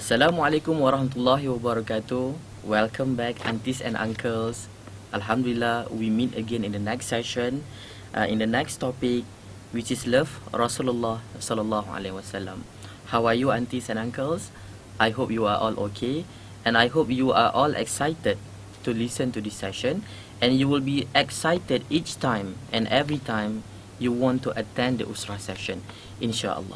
Assalamualaikum warahmatullahi wabarakatuh. Welcome back, aunties and uncles. Alhamdulillah, we meet again in the next session, in the next topic, which is love Rasulullah sallallahu alaihi wasallam. How are you, aunties and uncles? I hope you are all okay, and I hope you are all excited to listen to this session, and you will be excited each time and every time you want to attend the Usrah session, inshallah.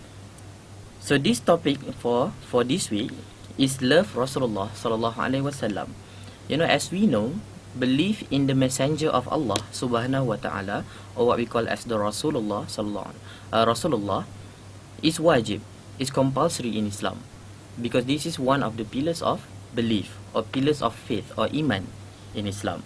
So this topic for this week is love Rasulullah sallallahu alaihi wasallam. You know, as we know, belief in the messenger of Allah subhanahu wa ta'ala, or what we call as the Rasulullah Rasulullah, is wajib, is compulsory in Islam, because this is one of the pillars of belief or pillars of faith or iman in Islam.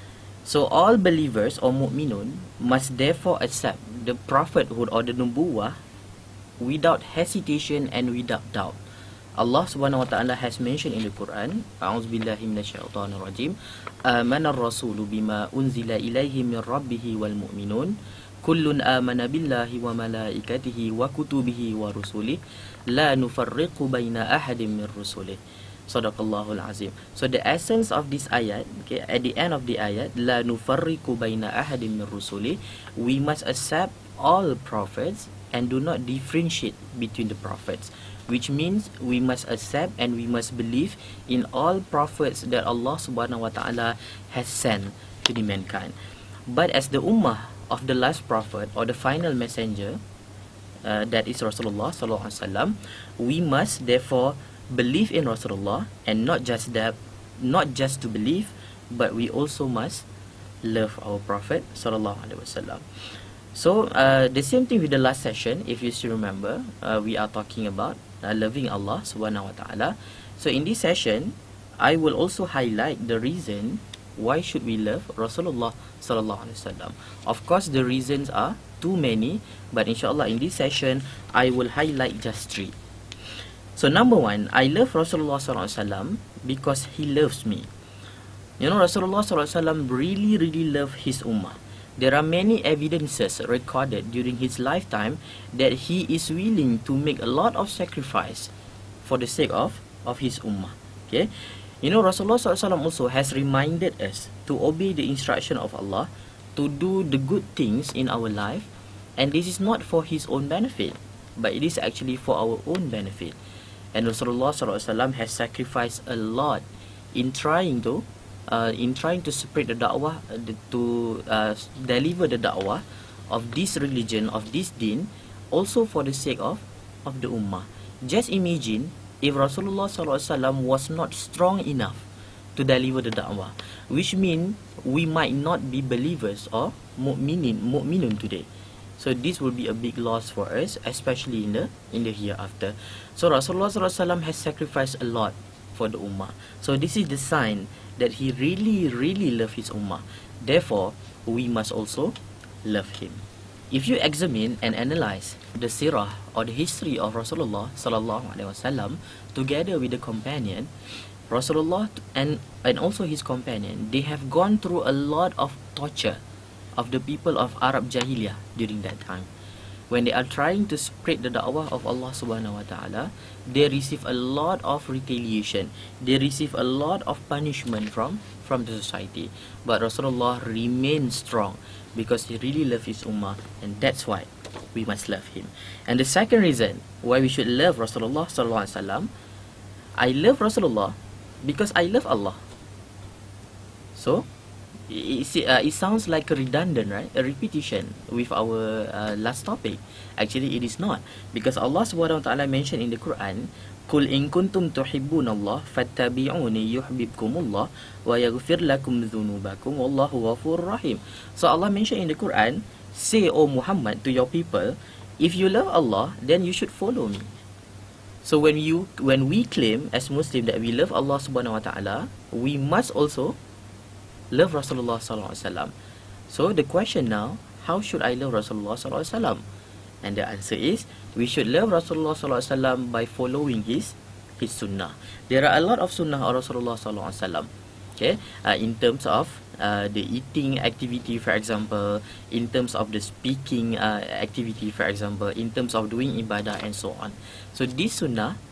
So all believers or mu'minun must therefore accept the prophethood or the nubuwah without hesitation and without doubt. Allah subhanahu wa ta'ala has mentioned in the Quran, A'udzubillahi minasyaitonir rajim, Amana ar-rasulu bima unzila ilayhi min rabbihi wal mu'minun, kullun amana billahi wa malaikatihi wa kutubihi wa rusulih, la nufarriqu baina ahadin min rusulih. Sadaqallahul azim. So the essence of this ayat, okay, at the end of the ayat, la nufarriqu baina ahadin min rusulih, we must accept all prophets and do not differentiate between the prophets, which means we must accept and we must believe in all prophets that Allah subhanahu wa ta'ala has sent to the mankind. But as the ummah of the last prophet or the final messenger, that is Rasulullah sallallahu alaihi wasallam, we must therefore believe in Rasulullah, and not just that, not just to believe, but we also must love our prophet sallallahu alaihi wasallam. So the same thing with the last session, if you still remember, we are talking about loving Allah subhanahu wa ta'ala. So in this session, I will also highlight the reason why should we love Rasulullah sallallahu alaihi wasallam. Of course, the reasons are too many, but inshallah in this session, I will highlight just 3. So number 1, I love Rasulullah sallallahu alaihi wasallam because he loves me. You know, Rasulullah sallallahu alaihi wasallam really loved his ummah. There are many evidences recorded during his lifetime that he is willing to make a lot of sacrifice for the sake of his ummah. Okay, you know, Rasulullah SAW also has reminded us to obey the instruction of Allah, to do the good things in our life, and this is not for his own benefit, but it is actually for our own benefit. And Rasulullah SAW has sacrificed a lot in trying to spread the da'wah, to deliver the da'wah of this religion, of this deen, also for the sake of the ummah. Just imagine if Rasulullah SAW was not strong enough to deliver the da'wah, which means we might not be believers or mu'minun today. So this will be a big loss for us, especially in the hereafter. So Rasulullah SAW has sacrificed a lot for the ummah. So this is the sign that he really loved his ummah. Therefore, we must also love him. If you examine and analyze the sirah or the history of Rasulullah sallallahu alaihi wasallam together with the companion, Rasulullah and also his companion, they have gone through a lot of torture of the people of Arab Jahiliyah during that time. When they are trying to spread the da'wah of Allah subhanahu wa ta'ala, they receive a lot of retaliation. They receive a lot of punishment from the society. But Rasulullah remained strong because he really loved his ummah, and that's why we must love him. And the second reason why we should love Rasulullah sallallahu alaihi wasallam, I love Rasulullah because I love Allah. So it sounds like a redundant, right? A repetition with our last topic. Actually, it is not, because Allah subhanahu wa ta'ala mentioned in the Quran, Qul in kuntum tuhibbunallah fattabi'uni yuhibbukumullah wa yaghfir lakum dhunubakum wallahu ghafurur rahim. So Allah mentioned in the Quran, say, O Muhammad, to your people, if you love Allah, then you should follow me. So when we claim as Muslim that we love Allah subhanahu wa ta'ala, we must also love Rasulullah sallallahu alaihi wasallam. So the question now, how should I love Rasulullah sallallahu alaihi wasallam? And the answer is, we should love Rasulullah sallallahu alaihi wasallam by following his sunnah. There are a lot of sunnah of Rasulullah sallallahu alaihi wasallam. Okay, in terms of the eating activity, for example, in terms of the speaking activity, for example, in terms of doing ibadah and so on. So this sunnah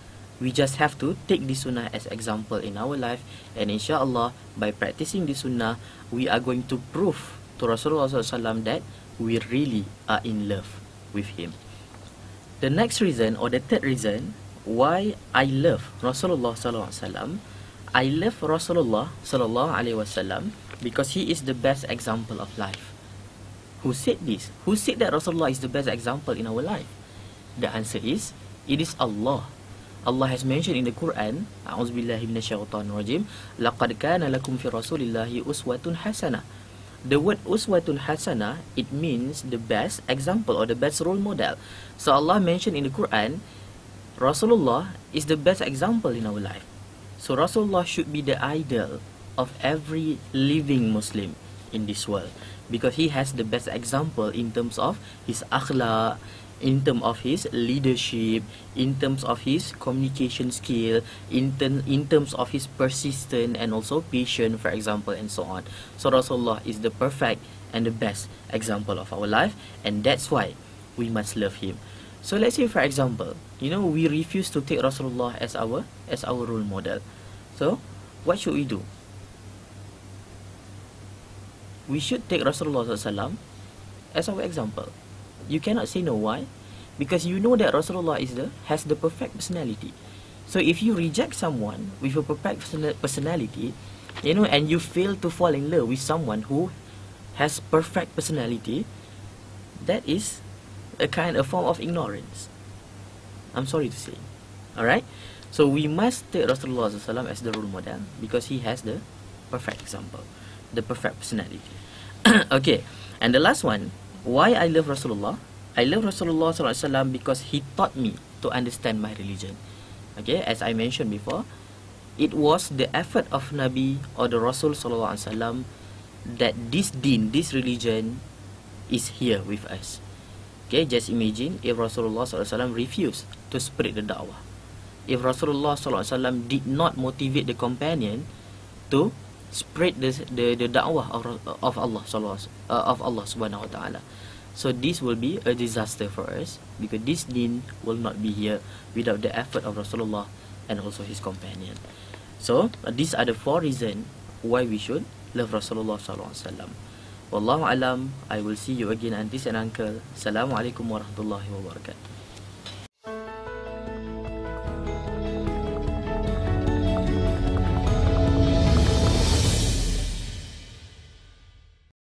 We just have to take the sunnah as example in our life, and inshallah, by practicing the sunnah, we are going to prove to Rasulullah SAW that we really are in love with him. The next reason, or the third reason, why I love Rasulullah SAW, I love Rasulullah SAW because he is the best example of life. Who said this? Who said that Rasulullah is the best example in our life? The answer is, it is Allah. Allah has mentioned in the Quran, A'udzubillahi minasyaitonirrajim, laqad kana lakum fi rasulillahi uswatun hasanah. The word uswatun hasanah, it means the best example or the best role model. So Allah mentioned in the Quran, Rasulullah is the best example in our life. So Rasulullah should be the idol of every living Muslim in this world, because he has the best example in terms of his akhlaq, in terms of his leadership, in terms of his communication skill, in terms of his persistence and also patience, for example, and so on. So Rasulullah is the perfect and the best example of our life, and that's why we must love him. So let's say, for example, we refuse to take Rasulullah as our role model. So what should we do? We should take Rasulullah SAW as our example. You cannot say no. Why? Because you know that Rasulullah has the perfect personality. So if you reject someone with a perfect personality, and you fail to fall in love with someone who has perfect personality, that is a form of ignorance. I'm sorry to say. Alright? So we must take Rasulullah SAW as the role model because he has the perfect example, the perfect personality. Okay, and the last one, why I love Rasulullah? I love Rasulullah SAW because he taught me to understand my religion. Okay, as I mentioned before, it was the effort of Nabi or the Rasul SAW that this deen, this religion is here with us. Okay, just imagine if Rasulullah SAW refused to spread the da'wah. If Rasulullah SAW did not motivate the companion to spread the da'wah of Allah subhanahu wa ta'ala. So this will be a disaster for us, because this deen will not be here without the effort of Rasulullah and also his companion. So these are the 4 reasons why we should love Rasulullah sallallahu alaihi wasallam. Wallahu alam. I will see you again, aunties and uncle. Assalamualaikum warahmatullahi wabarakatuh.